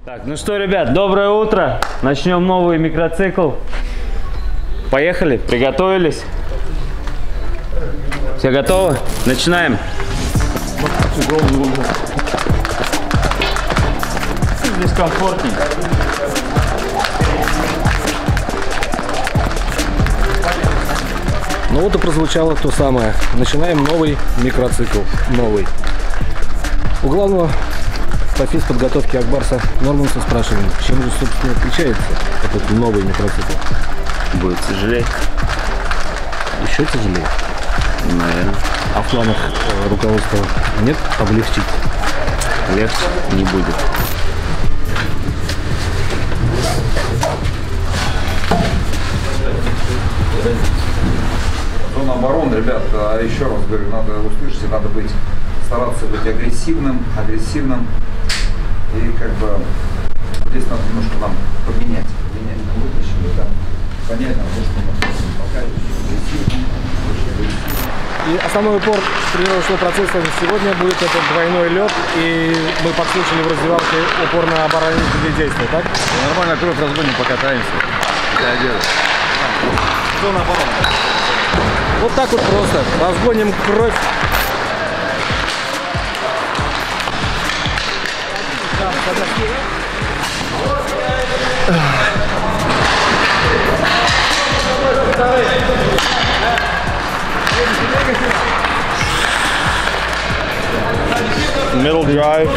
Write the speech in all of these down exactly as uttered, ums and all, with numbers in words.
Так, ну что, ребят, доброе утро. Начнем новый микроцикл. Поехали, приготовились. Все готовы? Начинаем. Здесь комфортнее. Ну вот и прозвучало то самое. Начинаем новый микроцикл. Новый. У главного по физподготовке Акбарса Норманса спрашиваем, чем же, собственно, отличается этот новый микроцикл? Будет тяжелее. Еще тяжелее? Наверное. А в планах э, руководства нет облегчить? Легче не будет. Зона обороны, ребят, еще раз говорю, надо, услышите, надо быть, стараться быть агрессивным, агрессивным. И как бы здесь надо немножко нам поменять, поменять на вытащили, да. Понятно, то, что мы пока агрессивным, очень агрессивным. И основной упор тренировочного процесса сегодня будет этот двойной лед. И мы подслушали в раздевалке упор на оборонительные действия, так? Нормально кровь разгоним, покатаемся. Да, дело. Зона обороны. Вот так вот просто. Разгоним кровь. Middle drive.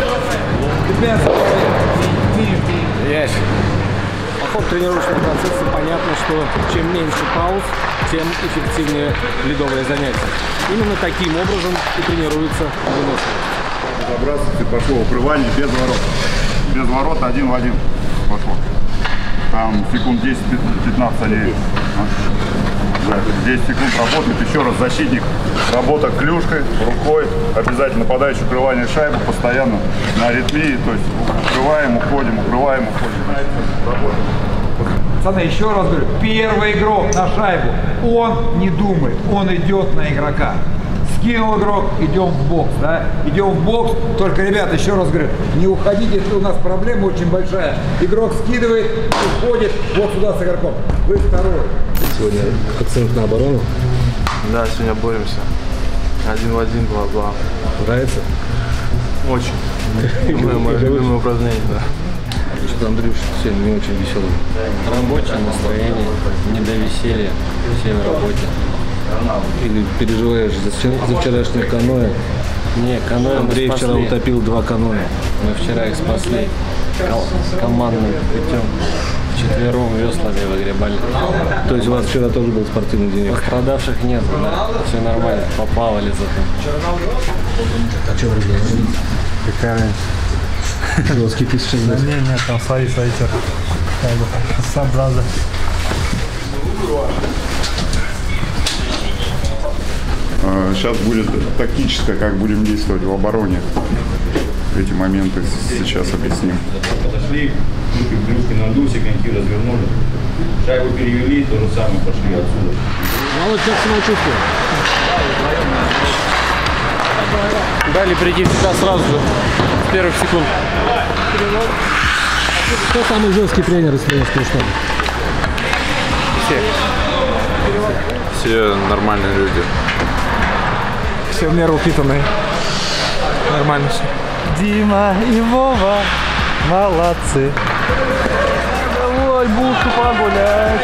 Yes. По ходу тренировочного процесса понятно, что чем меньше пауз, тем эффективнее ледовое занятие. Именно таким образом и тренируется выносливость. Забрасывайте, пошло укрывание без ворот. Без ворот один в один пошло. Там секунд десять-пятнадцать они. десять секунд работает. Еще раз защитник. Работа клюшкой, рукой. Обязательно нападающий укрывание шайбы постоянно на аритмии. То есть укрываем, уходим, укрываем, уходим. Пацаны, еще раз говорю, первый игрок на шайбу, он не думает, он идет на игрока. Скинул игрок, идем в бокс, да, идем в бокс, только, ребята, еще раз говорю, не уходите, если у нас проблема очень большая. Игрок скидывает, уходит вот сюда с игроком, вы второй. Сегодня акцент на оборону. Да, сегодня боремся. Один в один, два-два. Нравится? Очень. Мое любимое упражнение, да. Что Андрюш сегодня не очень веселый. Рабочее настроение, не до веселья, все на работе. Или переживаешь за, за вчерашнее каноэ? Не, каноэ Андрей мы вчера спасли. утопил два каноэ. Мы вчера их спасли Кол командным путем. Вчетвером веслами выгребали. То есть у вас вчера тоже был спортивный день? Пострадавших нет, да, все нормально, поплавали зато. А что вы разговариваете? Какая разница? Жесткий ты сейчас. Да не, нет, там свои, свои терки. Сам браза. Сейчас будет тактическое, как будем действовать в обороне. Эти моменты сейчас объясним. Подошли, руки в брюшке надули, коньки развернули. Шайбу перевели, то же самое пошли отсюда. Володь, как самочувствие? Дали прийти сюда сразу же, с первых секунд. Кто самый жесткий тренер из тренерского штаба? Все нормальные люди. Все в меру упитанные. Нормально все. Дима и Вова молодцы. Давай, будку погулять.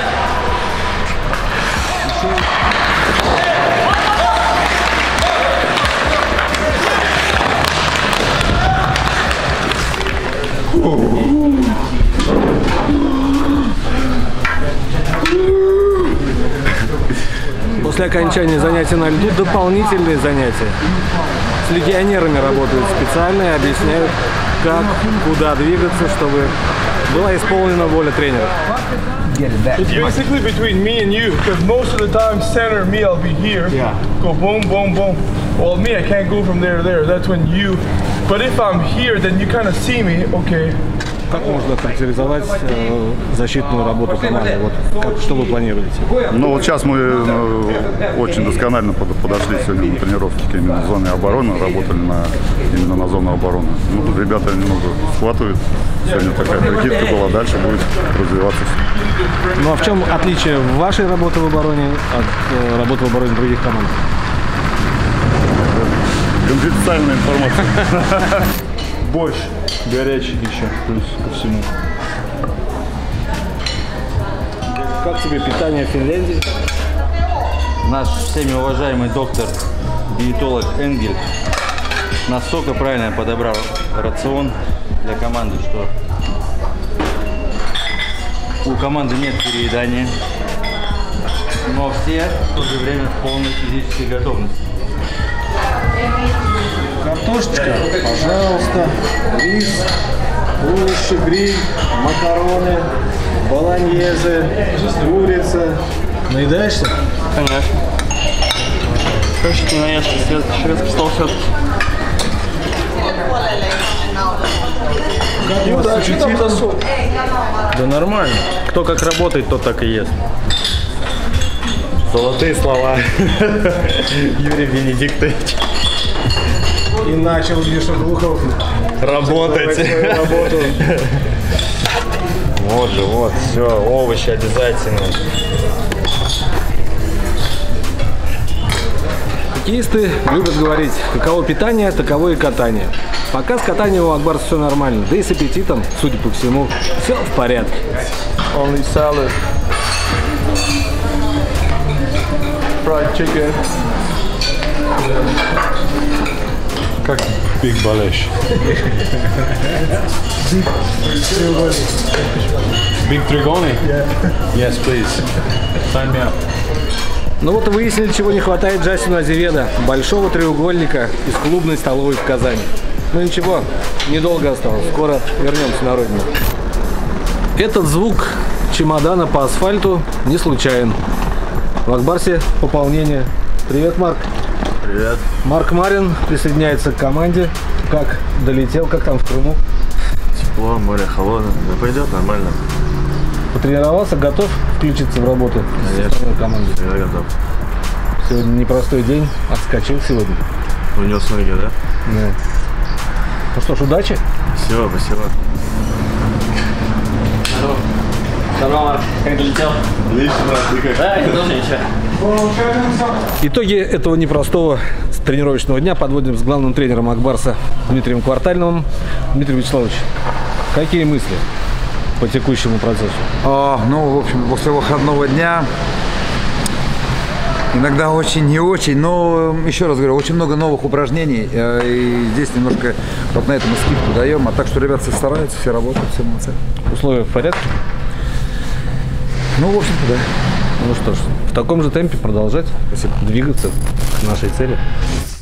После окончания занятий на льду дополнительные занятия. С легионерами работают специально и объясняют, как, куда двигаться, чтобы была исполнена воля тренера. Basically between me and you, because most of the time center me, I'll be here. Yeah. Go boom, boom, boom. Well, me, I can't go from there to there. That's when you. But if I'm here, then you kind of see me. Okay, Как можно характеризовать э, защитную работу команды? Вот, как, что вы планируете? Ну вот сейчас мы э, очень досконально под- подошли сегодня на тренировке к именно зоне обороны, работали на, именно на зону обороны. Ну, тут ребята немного схватывают. Сегодня такая прикидка была, дальше будет развиваться. Ну а в чем отличие вашей работы в обороне от э, работы в обороне других команд? Конфиденциальная информация. Борщ горячий еще, плюс ко всему. Как тебе питание в Финляндии? Наш всеми уважаемый доктор, диетолог Энгель настолько правильно подобрал рацион для команды, что у команды нет переедания, но все в то же время в полной физической готовности. Картошечка, пожалуйста, рис, овощи, гриль, макароны, болоньезе, курица. Наедаешься? Конечно. Хочется наесться, шведский стол все-таки. Да, что там за суп? Да нормально. Кто как работает, тот так и ест. Золотые слова Юрий Венедиктович. И начал Миша Глухов Работать. работу. Вот же, вот, все, овощи обязательно. Хоккеисты любят говорить, каково питание, таково и катание. Пока с катанием у Акбарса все нормально, да и с аппетитом, судя по всему, все в порядке. Only salad. Fried chicken. Как Big Balesh. Big Trigoni? Yes, please. Sign me up. Ну вот и выяснили, чего не хватает Джастину Азеведо. Большого треугольника из клубной столовой в Казани. Ну ничего, недолго осталось. Скоро вернемся на родину. Этот звук чемодана по асфальту не случайен. В Акбарсе пополнение. Привет, Марк. Привет. Марк Марин присоединяется к команде. Как долетел, как там в Крыму? Тепло, море холодное. Да пойдет нормально. Потренировался, готов включиться в работу с основной командой? Я готов. Сегодня непростой день. Отскочил сегодня. Унес ноги, да? Да. Ну что ж, удачи. Все, спасибо. Здорово, Марк. Как долетел? Отлично, ты как? Да, я тоже ничего. Итоги этого непростого тренировочного дня подводим с главным тренером Акбарса Дмитрием Квартальновым. Дмитрий Вячеславович, какие мысли по текущему процессу? А, ну, в общем, после выходного дня иногда очень не очень, но еще раз говорю, очень много новых упражнений, э, и здесь немножко вот на этом и скидку даем, а так что ребята все стараются, все работают, все молодцы. Условия в порядке? Ну, в общем-то, да. Ну что ж, в таком же темпе продолжать, Спасибо. двигаться к нашей цели.